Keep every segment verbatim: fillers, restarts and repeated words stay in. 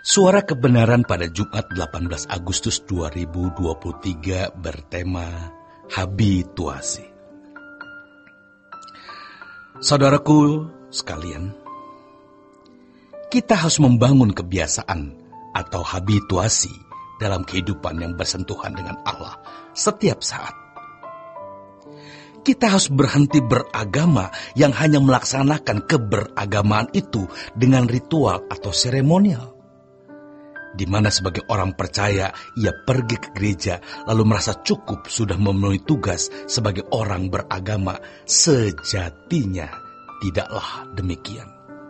Suara Kebenaran pada Jumat delapan belas Agustus dua ribu dua puluh tiga bertema habituasi. Saudaraku sekalian, kita harus membangun kebiasaan atau habituasi dalam kehidupan yang bersentuhan dengan Allah setiap saat. Kita harus berhenti beragama yang hanya melaksanakan keberagamaan itu dengan ritual atau seremonial, di mana sebagai orang percaya ia pergi ke gereja lalu merasa cukup sudah memenuhi tugas sebagai orang beragama. Sejatinya tidaklah demikian.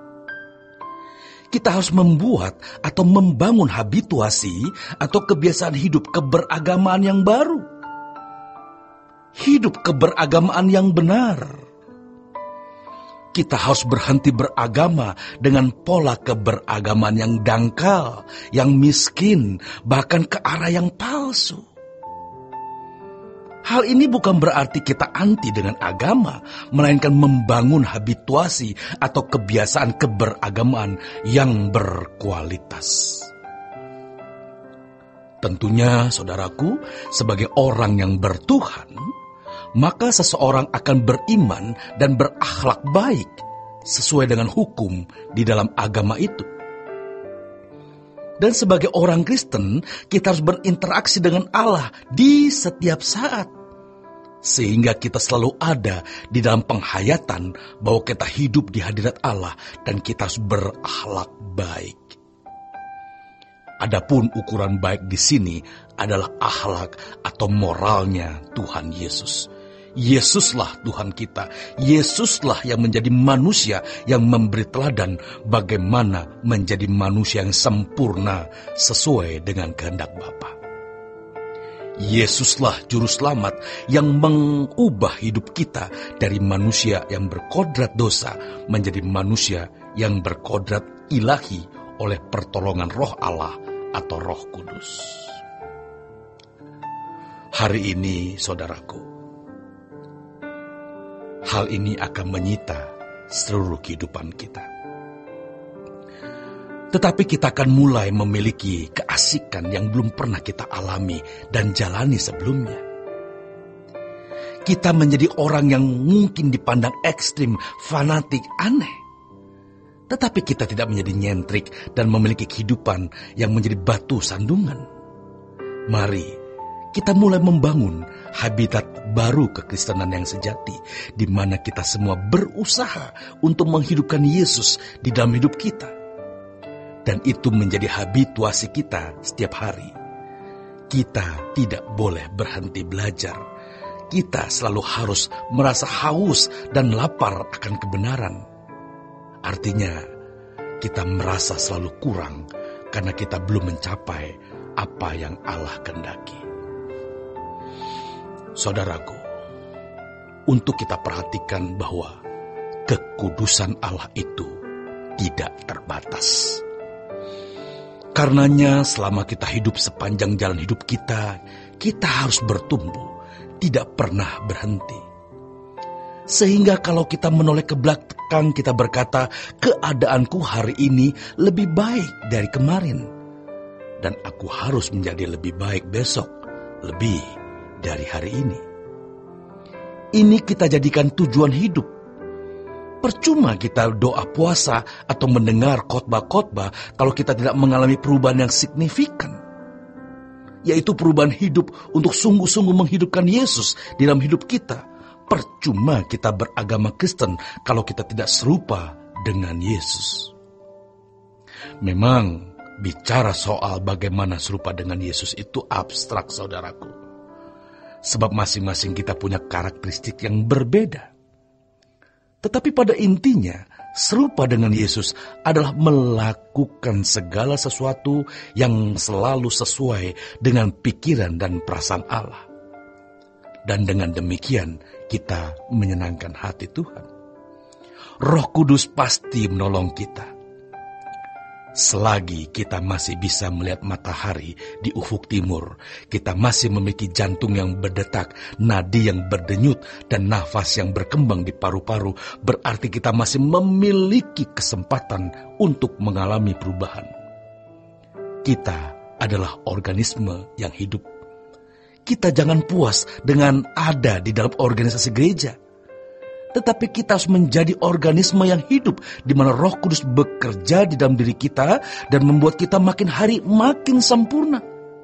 Kita harus membuat atau membangun habituasi atau kebiasaan hidup keberagamaan yang baru. Hidup keberagamaan yang benar. Kita harus berhenti beragama dengan pola keberagaman yang dangkal, yang miskin, bahkan ke arah yang palsu. Hal ini bukan berarti kita anti dengan agama, melainkan membangun habituasi atau kebiasaan keberagamaan yang berkualitas. Tentunya, saudaraku, sebagai orang yang bertuhan, maka seseorang akan beriman dan berakhlak baik sesuai dengan hukum di dalam agama itu. Dan sebagai orang Kristen, kita harus berinteraksi dengan Allah di setiap saat, sehingga kita selalu ada di dalam penghayatan bahwa kita hidup di hadirat Allah dan kita harus berakhlak baik. Adapun ukuran baik di sini adalah akhlak atau moralnya Tuhan Yesus. Yesuslah Tuhan kita. Yesuslah yang menjadi manusia yang memberi teladan bagaimana menjadi manusia yang sempurna sesuai dengan kehendak Bapa. Yesuslah juru selamat yang mengubah hidup kita dari manusia yang berkodrat dosa menjadi manusia yang berkodrat ilahi oleh pertolongan Roh Allah atau Roh Kudus. Hari ini, saudaraku, hal ini akan menyita seluruh kehidupan kita. Tetapi kita akan mulai memiliki keasikan yang belum pernah kita alami dan jalani sebelumnya. Kita menjadi orang yang mungkin dipandang ekstrim, fanatik, aneh. Tetapi kita tidak menjadi nyentrik dan memiliki kehidupan yang menjadi batu sandungan. Mari kita mulai membangun habitat baru kekristenan yang sejati, di mana kita semua berusaha untuk menghidupkan Yesus di dalam hidup kita. Dan itu menjadi habituasi kita setiap hari. Kita tidak boleh berhenti belajar. Kita selalu harus merasa haus dan lapar akan kebenaran. Artinya, kita merasa selalu kurang karena kita belum mencapai apa yang Allah kehendaki. Saudaraku, untuk kita perhatikan bahwa kekudusan Allah itu tidak terbatas. Karenanya selama kita hidup sepanjang jalan hidup kita, kita harus bertumbuh, tidak pernah berhenti. Sehingga kalau kita menoleh ke belakang, kita berkata, keadaanku hari ini lebih baik dari kemarin. Dan aku harus menjadi lebih baik besok, lebih dari hari ini. Ini kita jadikan tujuan hidup. Percuma kita doa puasa atau mendengar khotbah-khotbah kalau kita tidak mengalami perubahan yang signifikan, yaitu perubahan hidup untuk sungguh-sungguh menghidupkan Yesus di dalam hidup kita. Percuma kita beragama Kristen kalau kita tidak serupa dengan Yesus. Memang bicara soal bagaimana serupa dengan Yesus itu abstrak, saudaraku. Sebab masing-masing kita punya karakteristik yang berbeda. Tetapi pada intinya, serupa dengan Yesus adalah melakukan segala sesuatu yang selalu sesuai dengan pikiran dan perasaan Allah. Dan dengan demikian, kita menyenangkan hati Tuhan. Roh Kudus pasti menolong kita. Selagi kita masih bisa melihat matahari di ufuk timur, kita masih memiliki jantung yang berdetak, nadi yang berdenyut, dan nafas yang berkembang di paru-paru, berarti kita masih memiliki kesempatan untuk mengalami perubahan. Kita adalah organisme yang hidup. Kita jangan puas dengan ada di dalam organisasi gereja, tetapi kita harus menjadi organisme yang hidup, di mana Roh Kudus bekerja di dalam diri kita dan membuat kita makin hari makin sempurna.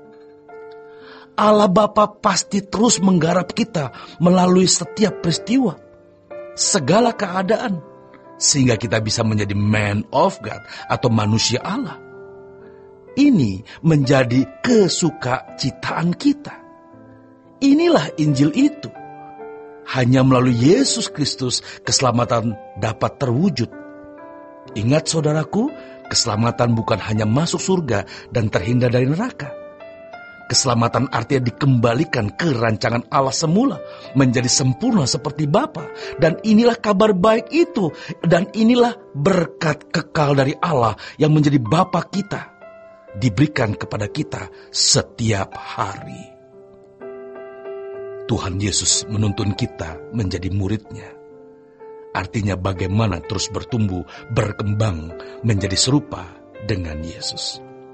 Allah Bapa pasti terus menggarap kita melalui setiap peristiwa, segala keadaan, sehingga kita bisa menjadi man of God atau manusia Allah. Ini menjadi kesukacitaan kita. Inilah Injil itu. Hanya melalui Yesus Kristus keselamatan dapat terwujud. Ingat saudaraku, keselamatan bukan hanya masuk surga dan terhindar dari neraka. Keselamatan artinya dikembalikan ke rancangan Allah semula, menjadi sempurna seperti Bapa. Dan inilah kabar baik itu, dan inilah berkat kekal dari Allah yang menjadi Bapa kita, diberikan kepada kita setiap hari. Tuhan Yesus menuntun kita menjadi murid-Nya. Artinya bagaimana terus bertumbuh, berkembang, menjadi serupa dengan Yesus.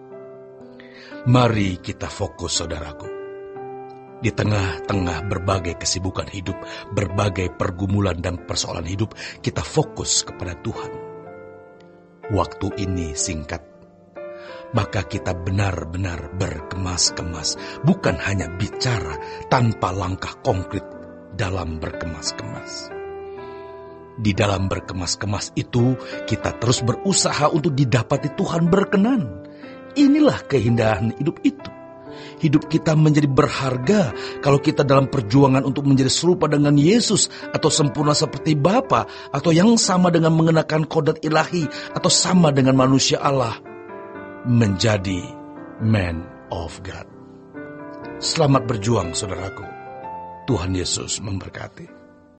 Mari kita fokus, saudaraku. Di tengah-tengah berbagai kesibukan hidup, berbagai pergumulan dan persoalan hidup, kita fokus kepada Tuhan. Waktu ini singkat, maka kita benar-benar berkemas-kemas, bukan hanya bicara tanpa langkah konkret dalam berkemas-kemas. Di dalam berkemas-kemas itu, kita terus berusaha untuk didapati Tuhan berkenan. Inilah keindahan hidup itu. Hidup kita menjadi berharga kalau kita dalam perjuangan untuk menjadi serupa dengan Yesus, atau sempurna seperti Bapa, atau yang sama dengan mengenakan kodrat ilahi, atau sama dengan manusia Allah, menjadi man of God. Selamat berjuang, saudaraku. Tuhan Yesus memberkati.